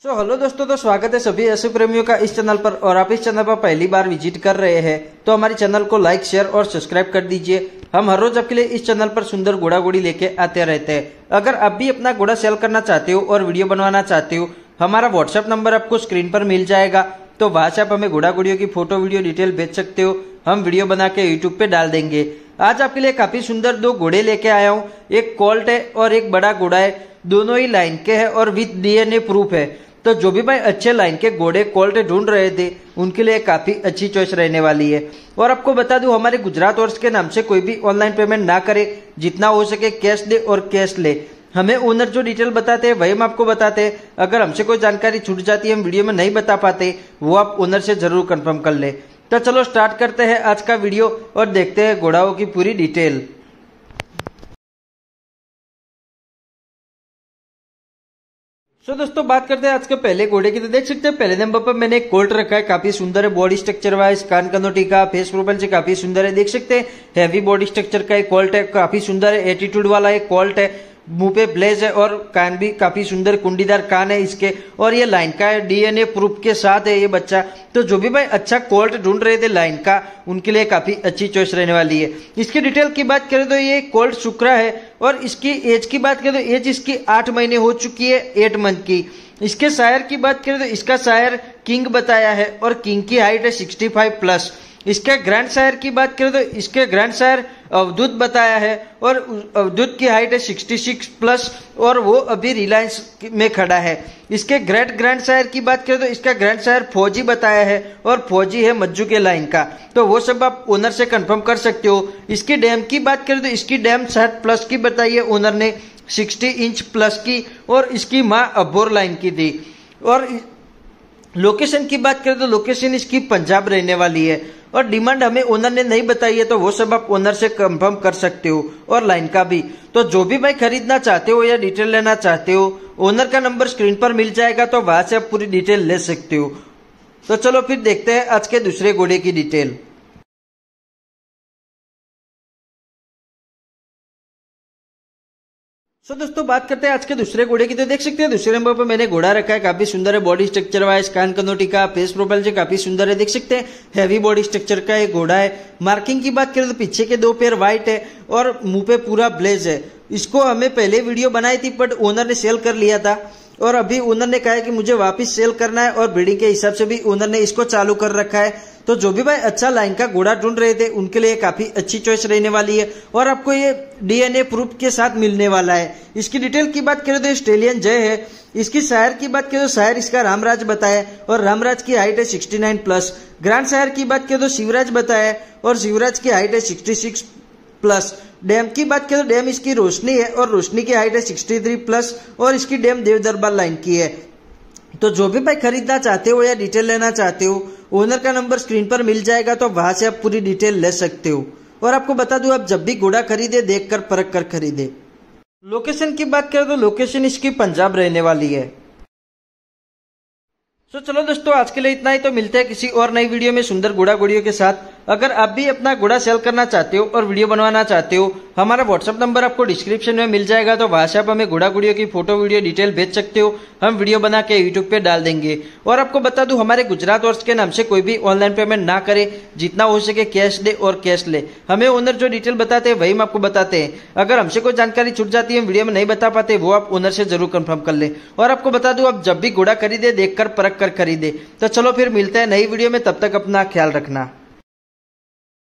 Hello दोस्तों, तो स्वागत है सभी ऐसे प्रेमियों का इस चैनल पर। और आप इस चैनल पर पहली बार विजिट कर रहे हैं तो हमारे चैनल को लाइक, शेयर और सब्सक्राइब कर दीजिए। हम हर रोज आपके लिए इस चैनल पर सुंदर घोड़ा घोड़ी लेके आते रहते हैं। अगर आप भी अपना घोड़ा सेल करना चाहते हो और वीडियो बनवाना चाहते हो, हमारा व्हाट्सएप नंबर आपको स्क्रीन पर मिल जाएगा। तो वहां से आप हमें घोड़ा घोड़ियों की फोटो वीडियो डिटेल भेज सकते हो। हम वीडियो बना के यूट्यूब पे डाल देंगे। आज आपके लिए काफी सुंदर दो घोड़े लेके आया हूँ। एक कोल्ट है और एक बड़ा घोड़ा है। दोनों ही लाइन के हैं और विद डीएनए प्रूफ है। तो जो भी भाई अच्छे लाइन के घोड़े कोल्ट ढूंढ रहे थे उनके लिए काफी अच्छी चॉइस रहने वाली है। और आपको बता दूं, हमारे गुजरात हॉर्स के नाम से कोई भी ऑनलाइन पेमेंट ना करे, जितना हो सके कैश दे और कैश ले। हमें ओनर जो डिटेल बताते हैं वही हम आपको बताते हैं। अगर हमसे कोई जानकारी छूट जाती है, हम वीडियो में नहीं बता पाते, वो आप ओनर से जरूर कंफर्म कर ले। तो चलो स्टार्ट करते हैं आज का वीडियो और देखते हैं घोड़ाओं की पूरी डिटेल। दोस्तों बात करते हैं आज के पहले घोड़े की। तो देख सकते हैं पहले नंबर पर मैंने एक कोल्ट रखा है। काफी सुंदर है बॉडी स्ट्रक्चर वाइज, कान कनोटी का, फेस प्रोफाइल से काफी सुंदर है। देख सकते हैं हैवी बॉडी स्ट्रक्चर का एक कोल्ट है, काफी सुंदर है। एटीट्यूड वाला एक कोल्ट है। मुंह पे ब्लेज है और कान भी काफी सुंदर कुंडीदार कान है इसके। और ये लाइन का है, डीएनए प्रूफ के साथ है ये बच्चा। तो जो भी भाई अच्छा कोल्ट ढूंढ रहे थे लाइन का, उनके लिए काफी अच्छी चॉइस रहने वाली है। इसकी डिटेल की बात करें तो ये कोल्ट शुक्रा है। और इसकी एज की बात करें तो एज इसकी 8 महीने हो चुकी है, 8 मंथ की। इसके शायर की बात करें तो इसका शायर किंग बताया है और किंग की हाइट है 65 प्लस। इसके ग्रैंड शायर की बात करें तो इसके ग्रैंड शायर अवधूत बताया है और अवधूत की हाइट है 66 प्लस और वो अभी रिलायंस में खड़ा है। इसके ग्रेट ग्रैंड शायर की बात करें तो इसका ग्रैंड शायर फौजी बताया है और फौजी है मज्जू के लाइन का। तो वो सब आप ओनर से कंफर्म कर सकते हो। इसकी डैम की बात करें तो इसकी डैम 60 प्लस की बताई है ओनर ने, 60 इंच प्लस की। और इसकी माँ अबोर लाइन की थी। और लोकेशन की बात करें तो लोकेशन इसकी पंजाब रहने वाली है। और डिमांड हमें ओनर ने नहीं बताई है, तो वो सब आप ओनर से कंफर्म कर सकते हो और लाइन का भी। तो जो भी भाई खरीदना चाहते हो या डिटेल लेना चाहते हो, ओनर का नंबर स्क्रीन पर मिल जाएगा, तो वहां से आप पूरी डिटेल ले सकते हो। तो चलो फिर देखते हैं आज के दूसरे घोड़े की डिटेल। दोस्तों बात करते हैं आज के दूसरे घोड़े की। तो देख सकते हैं दूसरे नंबर पर मैंने घोड़ा रखा है। काफी सुंदर है बॉडी स्ट्रक्चर वाइज, कान कनोटी का, फेस प्रोफाइल से काफी सुंदर है। देख सकते हैं हैवी बॉडी स्ट्रक्चर का एक घोड़ा है। मार्किंग की बात करें तो पीछे के 2 पैर व्हाइट है और मुंह पे पूरा ब्लेज है। इसको हमें पहले वीडियो बनाई थी बट ओनर ने सेल कर लिया था। और अभी ओनर ने कहा है कि मुझे वापस सेल करना है और ब्रीडिंग के हिसाब से भी ओनर ने इसको चालू कर रखा है। तो जो भी भाई अच्छा लाइन का घोड़ा ढूंढ रहे थे उनके लिए काफी अच्छी चॉइस रहने वाली है। और आपको ये डीएनए प्रूफ के साथ मिलने वाला है। इसकी डिटेल की बात करें तो ऑस्ट्रेलियन जय है। इसकी शायर की बात करें तो शायर इसका रामराज बताया और रामराज की हाइट है 69 प्लस। ग्रैंड शायर की बात करें तो शिवराज बताया और शिवराज की हाइट है 66 प्लस। डैम की बात करें तो डैम इसकी रोशनी है और रोशनी की हाइट है 63 प्लस और इसकी डैम देव दरबार लाइन की है। तो जो भी भाई खरीदना चाहते हो या डिटेल लेना चाहते हो, ओनर का नंबर स्क्रीन पर मिल जाएगा, तो वहां से आप पूरी डिटेल ले सकते हो। और आपको बता दूं, आप जब भी घोड़ा खरीदे देखकर परख कर खरीदे। लोकेशन की बात करें तो लोकेशन इसकी पंजाब रहने वाली है। तो चलो दोस्तों आज के लिए इतना ही। तो मिलते हैं किसी और नई वीडियो में सुंदर घोड़ा घोड़ियों के साथ। अगर आप भी अपना घोड़ा सेल करना चाहते हो और वीडियो बनवाना चाहते हो, हमारा व्हाट्सएप नंबर आपको डिस्क्रिप्शन में मिल जाएगा। तो वहां से आप हमें घोड़ा घोड़ियों की फोटो वीडियो डिटेल भेज सकते हो। हम वीडियो बना के यूट्यूब पे डाल देंगे। और आपको बता दूं, हमारे गुजरात हॉर्स के नाम से कोई भी ऑनलाइन पेमेंट ना करे, जितना हो सके कैश दे और कैश ले। हमें ओनर जो डिटेल बताते हैं वही हम आपको बताते हैं। अगर हमसे कोई जानकारी छूट जाती है, हम वीडियो में नहीं बता पाते, वो आप ओनर से जरूर कंफर्म कर ले। और आपको बता दूं, आप जब भी घोड़ा खरीदे देखकर परख कर खरीदे। तो चलो फिर मिलते हैं नई वीडियो में, तब तक अपना ख्याल रखना।